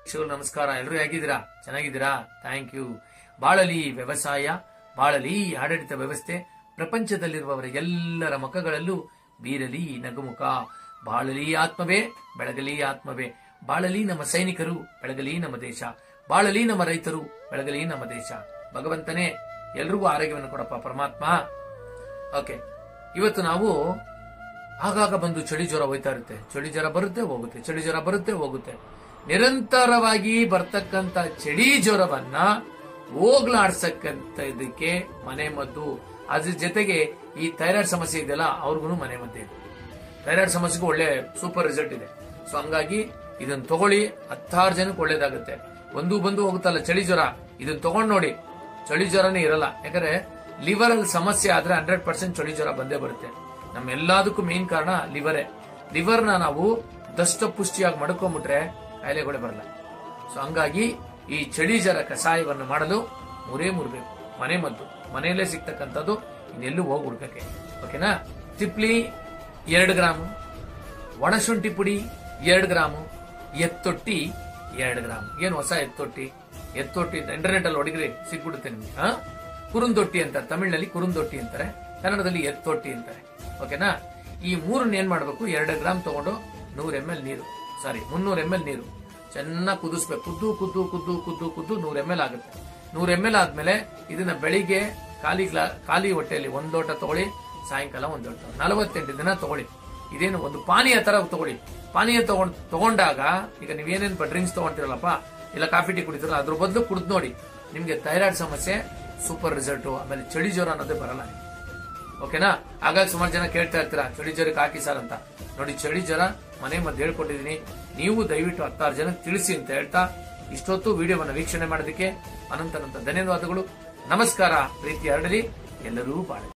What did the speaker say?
ನಮಸ್ಕಾರ. ಎಲ್ಲರೂ ಹೇಗಿದ್ದೀರಾ? ಚೆನ್ನಾಗಿದ್ದೀರಾ? Thank you. ಬಾಳಲಿ ವ್ಯವಸಾಯ, ಬಾಳಲಿ ಆಡಳಿತ ವ್ಯವಸ್ಥೆ, ಪ್ರಪಂಚದಲ್ಲಿರುವವರ ಎಲ್ಲರ ಮುಖಗಳಲ್ಲೂ ಬೀರಲಿ ನಗುಮುಖ. ಬಾಳಲಿ ಆತ್ಮವೇ, ಬೆಳಗಲಿ ಆತ್ಮವೇ. ಬಾಳಲಿ ನಮ್ಮ ಸೈನಿಕರು, ಬೆಳಗಲಿ ನಮ್ಮ ದೇಶ. ಬಾಳಲಿ ನಮ್ಮ ರೈತರು, ಬೆಳಗಲಿ ನಮ್ಮ ದೇಶ. ಭಗವಂತನೇ ಎಲ್ರಿಗೂ ಆರೋಗ್ಯವನ್ನು ಕೊಡಪ್ಪ ಪರಮಾತ್ಮ. ಓಕೆ, ಇವತ್ತು ನಾವು ಆಗಾಗ ಬಂದು ಚಳಿ ಜ್ವರ ಹೋಯ್ತಾ ಇರುತ್ತೆ. ಚಳಿ ಜ್ವರ ಬರುತ್ತೆ ಹೋಗುತ್ತೆ, ಚಳಿ ಜ್ವರ ಬರುತ್ತೆ ಹೋಗುತ್ತೆ. ನಿರಂತರವಾಗಿ ಬರ್ತಕ್ಕಂತ ಚಳಿ ಜ್ವರವನ್ನ ಹೋಗ್ಲಾಡ್ಸಕ್ಕಂತ ಇದಕ್ಕೆ ಮನೆ ಮದ್ದು, ಅದ್ರ ಜೊತೆಗೆ ಈ ಥೈರಾಯ್ಡ್ ಸಮಸ್ಯೆ ಇದೆಯಲ್ಲ ಅವ್ರಿಗೂ ಮನೆ ಮದ್ದು ಇದೆ. ಥೈರಾಯ್ಡ್ ಸಮಸ್ಯೆಗೂ ಒಳ್ಳೆ ಸೂಪರ್ ರಿಸಲ್ಟ್ ಇದೆ. ಸೊ ಹಂಗಾಗಿ ಇದನ್ನ ತಗೊಳ್ಳಿ, 10 ಜನಕ್ಕೆ ಒಳ್ಳೇದಾಗುತ್ತೆ. ಬಂದು ಹೋಗುತ್ತಲ್ಲ ಚಳಿ ಜ್ವರ, ಇದನ್ನ ತಗೊಂಡ್ ನೋಡಿ, ಚಳಿ ಜ್ವರನೇ ಇರಲ್ಲ. ಯಾಕಂದ್ರೆ ಲಿವರ್ ಅಲ್ಲಿ ಸಮಸ್ಯೆ ಆದ್ರೆ 100% ಚಳಿ ಜ್ವರ ಬಂದೇ ಬರುತ್ತೆ. ನಮ್ಮೆಲ್ಲದಕ್ಕೂ ಮೇನ್ ಕಾರಣ ಲಿವರೇ. ಲಿವರ್ನ ನಾವು ದಷ್ಟ ಪುಷ್ಟಿಯಾಗಿ ಮಡ್ಕೊಂಡ್ಬಿಟ್ರೆ ಕಾಯಿಲೆಗಳೇ ಬರಲ್ಲ. ಸೊ ಹಂಗಾಗಿ ಈ ಚಳಿ ಜ್ವರ ಕಷಾಯವನ್ನು ಮಾಡಲು ಮೂರಬೇಕು. ಮನೆ ಮದ್ದು ಮನೆಯಲ್ಲೇ ಸಿಗ್ತಕ್ಕಂಥದ್ದು, ಇನ್ನೆಲ್ಲೂ ಹೋಗಿ ಹುಡ್ಕಕ್ಕೆ. ಓಕೆನಾ? ತಿಪ್ಲಿ 2 ಗ್ರಾಮು, ಒಣಶುಂಠಿ ಪುಡಿ 2 ಗ್ರಾಮು, ಎತ್ತೊಟ್ಟಿ 2 ಗ್ರಾಮ್. ಏನು ಹೊಸ ಎತ್ತೊಟ್ಟಿ ಇಂಟರ್ನೆಟ್ ಅಲ್ಲಿ ಹೊಡಿಗ್ರಿ ಸಿಕ್ಬಿಡುತ್ತೆ ನಿಮ್ಗೆ. ಕುರುಂದೊಟ್ಟಿ ಅಂತಾರೆ, ತಮಿಳಿನಲ್ಲಿ ಕುರುಂದೊಟ್ಟಿ ಅಂತಾರೆ, ಕನ್ನಡದಲ್ಲಿ ಎತ್ತೊಟ್ಟಿ ಅಂತಾರೆ. ಓಕೆನಾ? ಈ 3 ಏನ್ ಮಾಡ್ಬೇಕು, 2 ಗ್ರಾಮ್ ತಗೊಂಡು 300 ml ನೀರು ಚೆನ್ನಾಗಿ ಕುದಿಸ್ಬೇಕು. ಕುದ್ದು 100 ml ಆಗುತ್ತೆ. 100 ml ಆದ್ಮೇಲೆ ಇದನ್ನ ಬೆಳಿಗ್ಗೆ ಖಾಲಿ ಹೊಟ್ಟೆಯಲ್ಲಿ 1 ಲೋಟ ತಗೊಳ್ಳಿ, ಸಾಯಂಕಾಲ 1 ಲೋಟ, 48 ದಿನ ತಗೊಳ್ಳಿ. ಇದೇನು ಒಂದು ಪಾನೀಯ ತರ ತಗೊಳ್ಳಿ. ಪಾನೀಯ ತಗೊಂಡಾಗ ಈಗ ನೀವೇನೇನ್ ಡ್ರಿಂಕ್ಸ್ ತಗೊಂತೀರಲ್ಲಪ್ಪ, ಇಲ್ಲ ಕಾಫಿ ಟೀ ಕುಡಿತೀರಲ್ಲ, ಅದ್ರ ಬದಲು ಕುಡಿದ್ ನೋಡಿ, ನಿಮ್ಗೆ ಥೈರಾಯ್ಡ್ ಸಮಸ್ಯೆ ಸೂಪರ್ ರಿಸಲ್ಟ್. ಆಮೇಲೆ ಚಳಿ ಜ್ವರ ಅನ್ನೋದೇ ಬರಲ್ಲ. ಓಕೆನಾ? ಹಾಗಾಗಿ ಸುಮಾರು ಜನ ಕೇಳ್ತಾ ಇರ್ತೀರಾ ಚಳಿ ಜ್ವರಕ್ಕೆ ಹಾಕಿ ಸರ್ ಅಂತ. ನೋಡಿ, ಚಳಿ ಜ್ವರ ಮನೆ ಮದ್ದು ಹೇಳ್ಕೊಟ್ಟಿದೀನಿ. ನೀವು ದಯವಿಟ್ಟು 10 ಜನಕ್ಕೆ ತಿಳಿಸಿ ಅಂತ ಹೇಳ್ತಾ, ಇಷ್ಟೊತ್ತು ವಿಡಿಯೋವನ್ನು ವೀಕ್ಷಣೆ ಮಾಡೋದಕ್ಕೆ ಅನಂತ ಧನ್ಯವಾದಗಳು. ನಮಸ್ಕಾರ. ಪ್ರೀತಿ ಹರಡಲಿ, ಎಲ್ಲರೂ ಬಾಳಲಿ.